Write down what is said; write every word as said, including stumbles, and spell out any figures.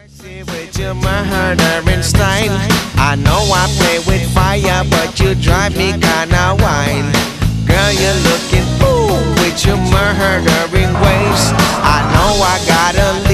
Sexy with your murdering style. I know I play with fire, but you drive me kinda wild. Girl, you're looking ooh with your murdering ways. I know I gotta